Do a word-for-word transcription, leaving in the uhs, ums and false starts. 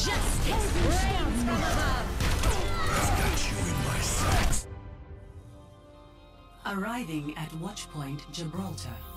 Justice rains from above. I've got you in my sights. Arriving at Watchpoint Gibraltar.